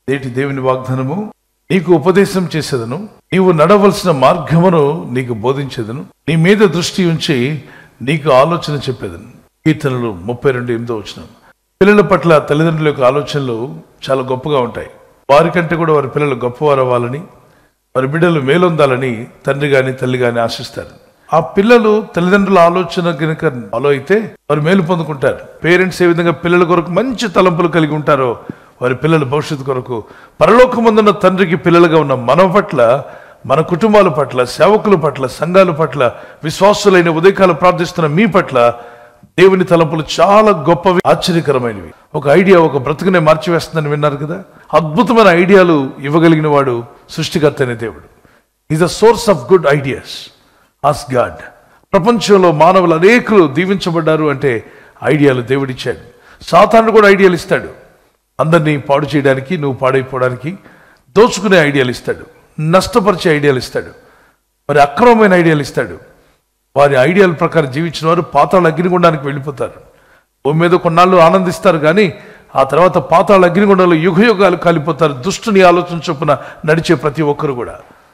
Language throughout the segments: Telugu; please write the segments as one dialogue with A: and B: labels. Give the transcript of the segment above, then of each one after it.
A: నేటి దేవుని వాగ్దానము, నీకు ఉపదేశం చేసేదను, నీవు నడవలసిన మార్గమును నీకు బోధించేదను, నీ మీద దృష్టి ఉంచి నీకు ఆలోచన చెప్పేదను. కీర్తనలు 32:8. పిల్లల పట్ల తల్లిదండ్రుల యొక్క ఆలోచనలు చాలా గొప్పగా ఉంటాయి. వారికంటే కూడా వారి పిల్లలు గొప్పవారు అవ్వాలని, వారి బిడ్డలు మేలొందాలని తండ్రి గాని తల్లి గాని ఆశిస్తారు. ఆ పిల్లలు తల్లిదండ్రుల ఆలోచన కనుక ఫాలో అయితే వారు మేలు పొందుకుంటారు. పేరెంట్స్ ఏ విధంగా పిల్లల కొరకు మంచి తలంపులు కలిగి ఉంటారో వారి పిల్లల భవిష్యత్తు కొరకు పరలోకమందున్న తండ్రికి పిల్లలుగా ఉన్న మన పట్ల, మన కుటుంబాల పట్ల, సేవకుల పట్ల, సంఘాల పట్ల, విశ్వాసులైన ఉదయకాలం ప్రార్థిస్తున్న మీ పట్ల దేవుని తలంపులు చాలా గొప్పవి, ఆశ్చర్యకరమైనవి. ఒక ఐడియా ఒక బ్రతుకునే మార్చివేస్తుందని విన్నారు కదా. అద్భుతమైన ఐడియాలు ఇవ్వగలిగిన వాడు సృష్టికర్త అనే దేవుడు. Is the source of good ideas. Ask God. ప్రపంచంలో మానవులు అనేకులు దీవించబడ్డారు అంటే ఐడియాలు దేవుడిచ్చాడు. సాతానుడు కూడా ఐడియాలు ఇస్తాడు. అందరినీ పాడు చేయడానికి, నువ్వు పాడైపోవడానికి దోచుకునే ఐడియాలు ఇస్తాడు, నష్టపరిచే ఐడియాలు ఇస్తాడు, మరి అక్రమమైన ఐడియాలు ఇస్తాడు. వారి ఐడియాల ప్రకారం జీవించిన వారు పాతాళ అగ్నిగుండానికి వెళ్ళిపోతారు. భూమి మీద కొన్నాళ్ళు ఆనందిస్తారు కానీ ఆ తర్వాత పాతాళ అగ్నిగుండంలో యుగయుగాలు కాలిపోతారు. దుష్టుని ఆలోచన చొప్పున నడిచే ప్రతి ఒక్కరు కూడా.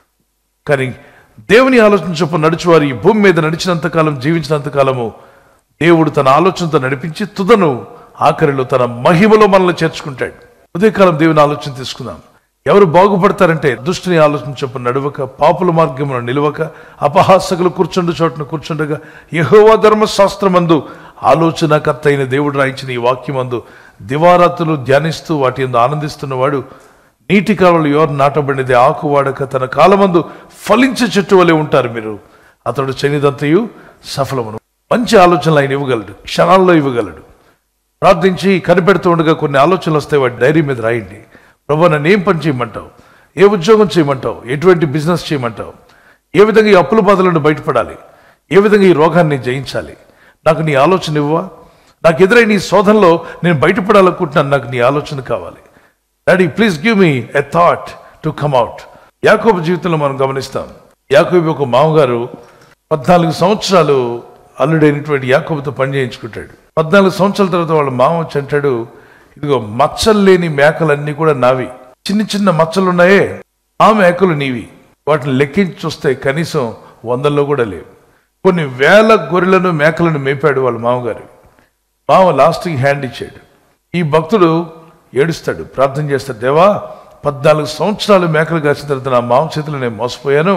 A: కానీ దేవుని ఆలోచన చొప్పున నడిచేవారు ఈ భూమి మీద నడిచినంతకాలం, జీవించినంతకాలము దేవుడు తన ఆలోచనతో నడిపించి తుదను ఆఖరిలో తన మహిమలో మనల్ని చేర్చుకుంటాడు. ఉదయకాలం దేవుని ఆలోచన తీసుకుందాం. ఎవరు బాగుపడతారంటే దుష్టుని ఆలోచన చొప్పున నడవక, పాపుల మార్గమును నిలవక, అపహాసకులు కూర్చుండు చోటును కూర్చుండగా, యెహోవా ధర్మశాస్త్రమందు ఆలోచనకర్త అయిన దేవుడు రాయించిన ఈ వాక్యమందు దివారాత్రులు ధ్యానిస్తూ వాటి యందు ఆనందిస్తున్నవాడు నీటి కాలంలో ఎవరు నాటబడినది ఆకు వాడక తన కాలమందు ఫలించే చెట్టు వలె ఉంటారు మీరు. అతడు చనిదంతయు సఫలమును. మంచి ఆలోచనలు ఆయన ఇవ్వగలడు, క్షణాల్లో ఇవ్వగలడు. ప్రార్థించి కనిపెడుతూ ఉండగా కొన్ని ఆలోచనలు వస్తాయి, వాటి డైరీ మీద రాయండి. ప్రభు, నన్ను ఏం పని చేయమంటావు, ఏ ఉద్యోగం చేయమంటావు, ఎటువంటి బిజినెస్ చేయమంటావు, ఏ విధంగా ఈ అప్పుల బాధలను బయటపడాలి, ఏ విధంగా ఈ రోగాన్ని జయించాలి, నాకు నీ ఆలోచన ఇవ్వవా? నాకు ఎదురైన ఈ శోధనలో నేను బయటపడాలనుకుంటున్నాను, నాకు నీ ఆలోచన కావాలి. Daddy please give me a thought to come out. యాకోబు జీవితంలో మనం గమనిస్తాం. యాకోబు ఒక మామగారు 14 సంవత్సరాలు అల్లుడైనటువంటి యాకోబుతో పని చేయించుకుంటాడు. 14 సంవత్సరాల తర్వాత వాళ్ళ మామ వచ్చి అంటాడు, ఇదిగో మచ్చలు లేని మేకలన్నీ కూడా నావి, చిన్న చిన్న మచ్చలు ఉన్నాయే ఆ మేకలు నీవి. వాటిని లెక్కించి చూస్తే కనీసం 100లో కూడా లేవు. కొన్ని వేల గొర్రెలను మేకలను మేపాడు వాళ్ళ మామగారు. మామ లాస్ట్కి హ్యాండ్ ఇచ్చాడు. ఈ భక్తుడు ఏడుస్తాడు, ప్రార్థన చేస్తాడు, దేవా 14 సంవత్సరాలు మేకలు కాసిన తర్వాత నా మామ చేతులు నేను మోసపోయాను,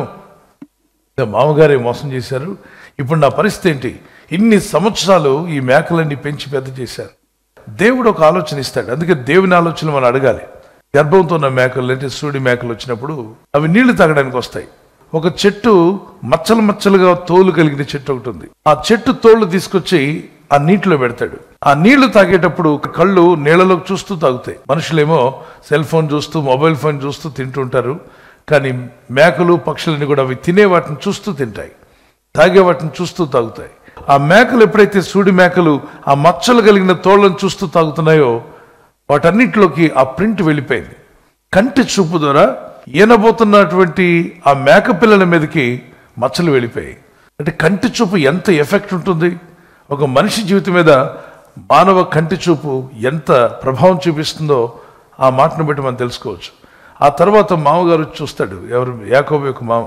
A: మామగారే మోసం చేశారు, ఇప్పుడు నా పరిస్థితి ఏంటి? ఇన్ని సంవత్సరాలు ఈ మేకలన్నీ పెంచి పెద్ద చేశారు. దేవుడు ఒక ఆలోచన ఇస్తాడు. అందుకే దేవుని ఆలోచన మనం అడగాలి. గర్భంతో ఉన్న మేకలు అంటే సూడి మేకలు వచ్చినప్పుడు అవి నీళ్లు తాగడానికి వస్తాయి. ఒక చెట్టు మచ్చలు మచ్చలుగా తోలు కలిగిన చెట్టు ఒకటి ఉంది. ఆ చెట్టు తోళ్లు తీసుకొచ్చి ఆ నీటిలో పెడతాడు. ఆ నీళ్లు తాగేటప్పుడు కళ్ళు నీళ్ళలోకి చూస్తూ తాగుతాయి. మనుషులేమో సెల్ ఫోన్ చూస్తూ, మొబైల్ ఫోన్ చూస్తూ తింటుంటారు. కానీ మేకలు, పక్షులని కూడా అవి తినే వాటిని చూస్తూ తింటాయి, తాగే వాటిని చూస్తూ తాగుతాయి. ఆ మేకలు ఎప్పుడైతే సూడి మేకలు ఆ మచ్చలు కలిగిన తోళ్లను చూస్తూ తాగుతున్నాయో వాటన్నిటిలోకి ఆ ప్రింట్ వెళ్ళిపోయింది. కంటి చూపు ద్వారా ఈనబోతున్నటువంటి ఆ మేక పిల్లల మీదకి మచ్చలు వెళ్ళిపోయాయి. అంటే కంటి చూపు ఎంత ఎఫెక్ట్ ఉంటుంది ఒక మనిషి జీవితం మీద. మానవ కంటి చూపు ఎంత ప్రభావం చూపిస్తుందో ఆ మాటను బట్టి మనం తెలుసుకోవచ్చు. ఆ తర్వాత మామగారు చూస్తాడు, ఎవరు? యాకోబు యొక్క మామ.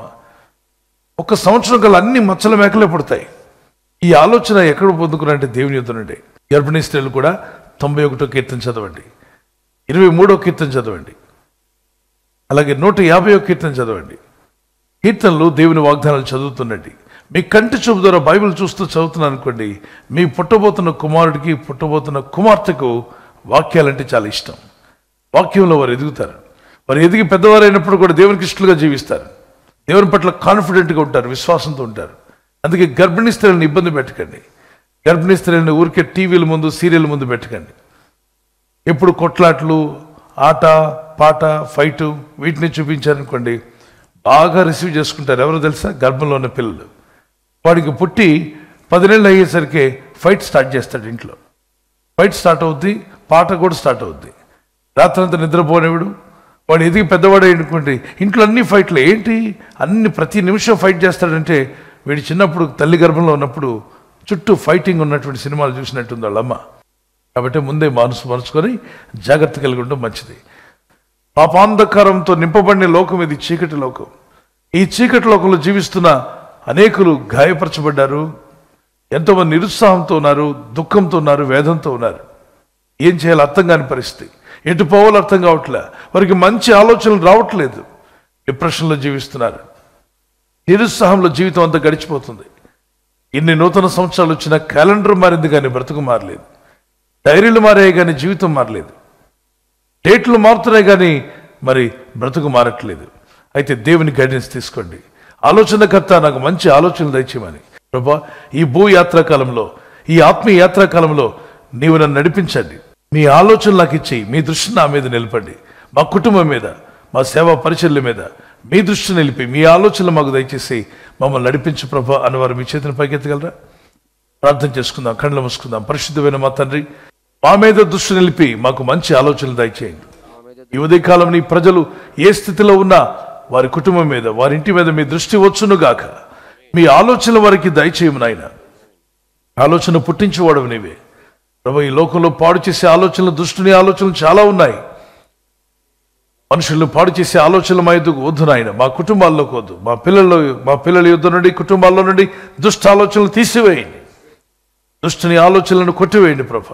A: 1 సంవత్సరం కల్లా అన్ని మచ్చల మేకలే పుడతాయి. ఈ ఆలోచన ఎక్కడ పొందుకున్నారంటే దేవుని యుద్ధ నుండి. గర్భిణీ స్త్రీలు కూడా 91వ కీర్తన చదవండి, 23వ కీర్తన చదవండి, అలాగే 150వ కీర్తన చదవండి. కీర్తనలు దేవుని వాగ్దానాలు చదువుతుండండి. మీ కంటి చూపు ద్వారా బైబిల్ చూస్తూ చదువుతున్నాను అనుకోండి, మీ పుట్టబోతున్న కుమారుడికి, పుట్టబోతున్న కుమార్తెకు వాక్యాలంటే చాలా ఇష్టం. వాక్యంలో వారు ఎదుగుతారు. వారు ఎదిగి పెద్దవారైనప్పుడు కూడా దేవునికి ఇష్టలుగా జీవిస్తారు. దేవుని పట్ల కాన్ఫిడెంట్గా ఉంటారు, విశ్వాసంతో ఉంటారు. అందుకే గర్భిణీ స్త్రీలను ఇబ్బంది పెట్టకండి. గర్భిణీ స్త్రీలను ఊరికే టీవీల ముందు, సీరియల్ ముందు పెట్టకండి. ఎప్పుడు కొట్లాట్లు, ఆట పాట, ఫైటు వీటిని చూపించారనుకోండి, బాగా రిసీవ్ చేసుకుంటారు. ఎవరో తెలుసా? గర్భంలో ఉన్న పిల్లలు. వాడికి పుట్టి 10 నెలలు అయ్యేసరికి ఫైట్ స్టార్ట్ చేస్తాడు. ఇంట్లో ఫైట్ స్టార్ట్ అవుద్ది, పాట కూడా స్టార్ట్ అవుద్ది. రాత్రంతా నిద్రపోనేవాడు. వాడు ఎదిగి పెద్దవాడు అనుకోండి, ఇంట్లో అన్ని ఫైట్లు. ఏంటి ప్రతి నిమిషం ఫైట్ చేస్తాడంటే వీడు చిన్నప్పుడు తల్లి గర్భంలో ఉన్నప్పుడు చుట్టూ ఫైటింగ్ ఉన్నటువంటి సినిమాలు చూసినట్టుంది వాళ్ళమ్మ. కాబట్టి ముందే మనసుకొని జాగ్రత్త కలిగి ఉండడం మంచిది. పాపాంధకారంతో నింపబడిన లోకం ఇది, చీకటి లోకం. ఈ చీకటి లోకంలో జీవిస్తున్న అనేకులు గాయపరచబడ్డారు. ఎంతోమంది నిరుత్సాహంతో ఉన్నారు, దుఃఖంతో ఉన్నారు, వేదంతో ఉన్నారు. ఏం చేయాలో అర్థం కాని పరిస్థితి, ఎటు పోవాలో అర్థం కావట్లే, వారికి మంచి ఆలోచనలు రావట్లేదు. డిప్రెషన్లో జీవిస్తున్నారు. నిరుత్సాహంలో జీవితం అంతా గడిచిపోతుంది. ఇన్ని నూతన సంవత్సరాలు వచ్చినా క్యాలెండర్ మారింది కానీ బ్రతుకు మారలేదు. డైరీలు మారాయి కానీ జీవితం మారలేదు. డేట్లు మారుతున్నాయి కానీ మరి బ్రతుకు మారట్లేదు. అయితే దేవుని గైడెన్స్ తీసుకోండి. ఆలోచనకర్త నాకు మంచి ఆలోచనలు దయచేయమని. ప్రభా, ఈ భూ యాత్రాకాలంలో, ఈ ఆత్మీయ యాత్రాకాలంలో నీవు నన్ను నడిపించండి. మీ ఆలోచనలు నాకు ఇచ్చి మీ దృష్టిని నా మీద నిలపండి. మా కుటుంబం మీద, మా సేవా పరిచర్ల మీద మీ దృష్టి నిలిపి మీ ఆలోచనలు మాకు దయచేసి మమ్మల్ని నడిపించు ప్రభా అన్నవారు మీ చేతిని పైకెత్తగలరా? ప్రార్థన చేసుకుందాం, కళ్ళు మూసుకుందాం. పరిశుద్ధమైన మా తండ్రి, మా మీద దృష్టి నిలిపి మాకు మంచి ఆలోచనలు దయచేయండి. ఈ ఉదయకాలం నీ ప్రజలు ఏ స్థితిలో ఉన్నా వారి కుటుంబం మీద, వారి ఇంటి మీద మీ దృష్టి వచ్చునుగాక. మీ ఆలోచనల వారికి దయచేయము నాయన. ఆలోచన పుట్టించేవాడు నీవే ప్రభు. ఈ లోకంలో పాడు చేసే ఆలోచనలు, దుష్టుని ఆలోచనలు చాలా ఉన్నాయి. మనుషులను పాడు చేసే ఆలోచనలు మా ఎదుగు వద్దు నాయన. మా కుటుంబాల్లోకి వద్దు. మా పిల్లల యుద్ధ నుండి, కుటుంబాల్లో నుండి దుష్ట ఆలోచనలు తీసివేయండి. దుష్టుని ఆలోచనలను కొట్టివేయండి ప్రభా.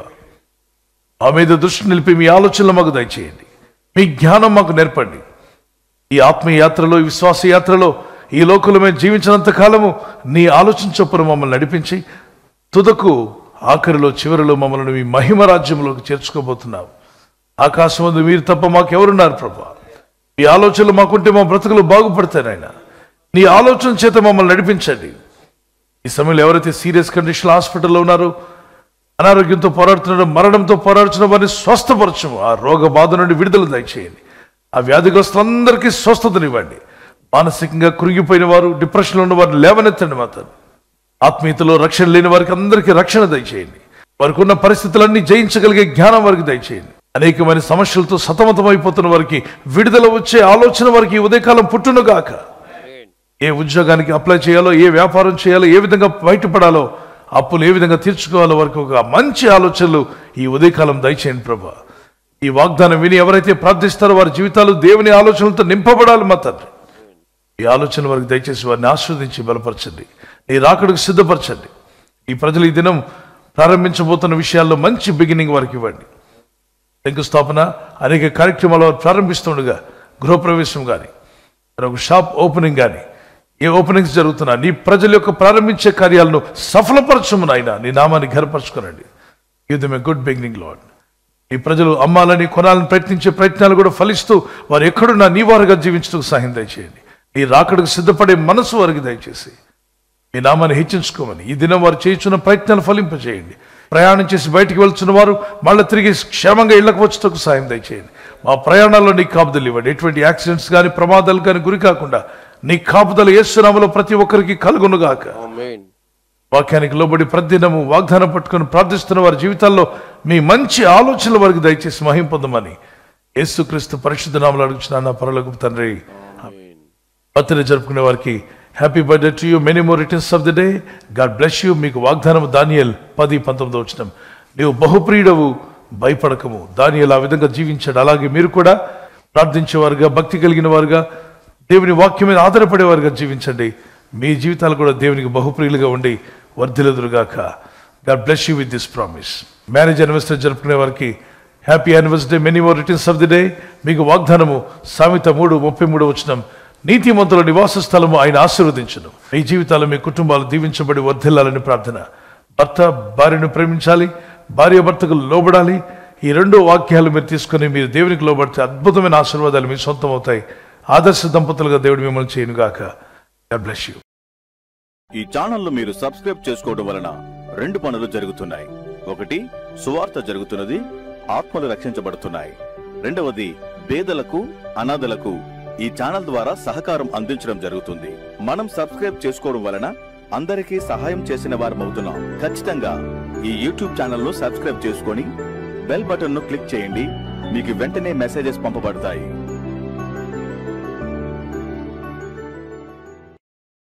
A: మా మీద దృష్టి నిలిపి మీ ఆలోచనలు మాకు దయచేయండి. మీ జ్ఞానం మాకు నేర్పండి. ఈ ఆత్మీయ యాత్రలో, ఈ విశ్వాస యాత్రలో, ఈ లోకంలో మేము జీవించినంత కాలము నీ ఆలోచన చొప్పున మమ్మల్ని నడిపించి తుదకు ఆఖరిలో, చివరిలో మమ్మల్ని మీ మహిమ రాజ్యంలోకి చేర్చుకోబోతున్నావు. ఆకాశం ముందు మీరు తప్ప మాకెవరున్నారు ప్రభా? ఈ ఆలోచనలు మాకుంటే మా బ్రతుకులు బాగుపడతాయి నాయన. నీ ఆలోచన చేత మమ్మల్ని నడిపించండి. ఈ సమయంలో ఎవరైతే సీరియస్ కండిషన్ హాస్పిటల్లో ఉన్నారో, అనారోగ్యంతో పోరాడుతున్నారో, మరణంతో పోరాడుతున్న వారిని స్వస్థపరచము. ఆ రోగ బాధ నుండి విడుదల దయచేయండి. ఆ వ్యాధిగ్రస్తులందరికీ స్వస్థతనివ్వండి. మానసికంగా కృంగిపోయిన వారు, డిప్రెషన్లో ఉన్న వారిని లేవనెత్తండి మా తండ్రి. ఆత్మీయతలో రక్షణ లేని వారికి అందరికీ రక్షణ దయచేయండి. వారికి ఉన్న పరిస్థితులన్నీ జయించగలిగే జ్ఞానం వారికి దయచేయండి. అనేకమైన సమస్యలతో సతమతమైపోతున్న వారికి విడుదల వచ్చే ఆలోచన వారికి ఉదయకాలం పుట్టునుగాక. ఏ ఉద్యోగానికి అప్లై చేయాలో, ఏ వ్యాపారం చేయాలో, ఏ విధంగా బయటపడాలో, అప్పులు ఏ విధంగా తీర్చుకోవాలో వారికి ఒక మంచి ఆలోచనలు ఈ ఉదయకాలం దయచేయండి ప్రభా. ఈ వాగ్దానం విని ఎవరైతే ప్రార్థిస్తారో వారి జీవితాలు దేవుని ఆలోచనలతో నింపబడాలి మా తండ్రి. ఈ ఆలోచన వారికి దయచేసి వారిని ఆస్వాదించి బలపరచండి. నీ రాకడకు సిద్ధపరచండి. ఈ ప్రజలు ఈ దినం ప్రారంభించబోతున్న విషయాల్లో మంచి బిగినింగ్ వారికి ఇవ్వండి. శంకుస్థాపన, అనేక కార్యక్రమాలు వారు ప్రారంభిస్తుండగా, గృహప్రవేశం కానీ, ఒక షాప్ ఓపెనింగ్ కానీ, ఏ ఓపెనింగ్స్ జరుగుతున్నా నీ ప్రజల యొక్క ప్రారంభించే కార్యాలను సఫలపరచము నాయన. నీ నామాన్ని ఘనపరచుకోనండి. Give them a good beginning Lord. ఈ ప్రజలు అమ్మాలని, కొనాలని ప్రయత్నించే ప్రయత్నాలు కూడా ఫలిస్తూ వారు ఎక్కడున్నా నీ వారుగా జీవించడానికి సహాయం దయచేయండి. నీ రాకడకు సిద్ధపడే మనసు వారికి దయచేసి మీ నామాన్ని హెచ్చించుకోమని ఈ దినం వారు చేయించున్న ప్రయత్నాలు ఫలింపజేయండి. ప్రయాణం చేసి బయటికి వెళ్తున్న వారు మళ్ళీ తిరిగి క్షేమంగా ఇళ్లకు వచ్చేందుకు సాయం దయచేయండి. మా ప్రయాణాల్లో నీ కాపుదలు ఇవ్వండి. ఎటువంటి యాక్సిడెంట్స్ కానీ, ప్రమాదాలు కానీ గురి కాకుండా నీ కాపుదలు యేసు నామములో ప్రతి ఒక్కరికి కలుగునుగాక. వాక్యానికి లోబడి ప్రతిదినము వాగ్దానం పట్టుకొని ప్రార్థిస్తున్న వారి జీవితాల్లో మీ మంచి ఆలోచనల వారికి దయచేసి మహిమ పొందమని యేసుక్రీస్తు పరిశుద్ధ నామములో అడుగుచున్నాను నా పరలోకపు తండ్రి. బర్త్డే జరుపుకునే వారికి happy birthday to you, many more returns of the day. God bless you. మీకు వాగ్దానము దానియేలు 10:19 వచనం. నీవు బహుప్రియుడవు, భయపడకము. దానియేలు ఆ విధంగా జీవించాడు. అలాగే మీరు కూడా ప్రార్థించేవారుగా, భక్తి కలిగిన వారుగా, దేవుని వాక్యం మీద ఆధారపడేవారుగా జీవించండి. మీ జీవితాలు కూడా దేవునికి బహుప్రియులుగా ఉండి వర్ధిల్లుదురుగాక. God bless you with this promise. Marriage anniversary జరుపుకునే వారికి happy anniversary, many more returns of the day. మీకు వాగ్దానము సామెత 3:33 వచనం. నీతిమంతుల నివాస స్థలము ఆయన ఆశీర్వదించును. మీ జీవితాలు, మీ కుటుంబాలు దీవించబడి వర్ధిల్లాలని ప్రార్థన. భర్త భార్యను ప్రేమించాలి, భార్య భర్తకు లోబడాలి. ఈ 2 వాక్యాలు మీరు తీసుకొని మీరు దేవునికి లోబడితే అద్భుతమైన ఆశీర్వాదాలు మీ సొంతం అవుతాయి. ఆదర్శ దంపతులుగా దేవుడు మిమ్మల్ని చేయనుగాక. God bless you.
B: ఈ ఛానల్ మీరు సబ్స్క్రైబ్ చేసుకోవడం వలన 2 పనులు జరుగుతున్నాయి. ఒకటి, సువార్త జరుగుతున్నది, ఆత్మలు రక్షించబడుతున్నాయి. రెండవది, పేదలకు, అనాథలకు ఈ ఛానల్ ద్వారా సహకారం అందించడం జరుగుతుంది. మనం సబ్స్క్రైబ్ చేసుకోవడం వలన అందరికీ సహాయం చేసిన వారమవుతున్నాం. ఖచ్చితంగా ఈ యూట్యూబ్ ఛానల్ ను సబ్స్క్రైబ్ చేసుకొని బెల్ బటన్ ను క్లిక్ చేయండి. మీకు వెంటనే మెసేజెస్ పంపబడతాయి.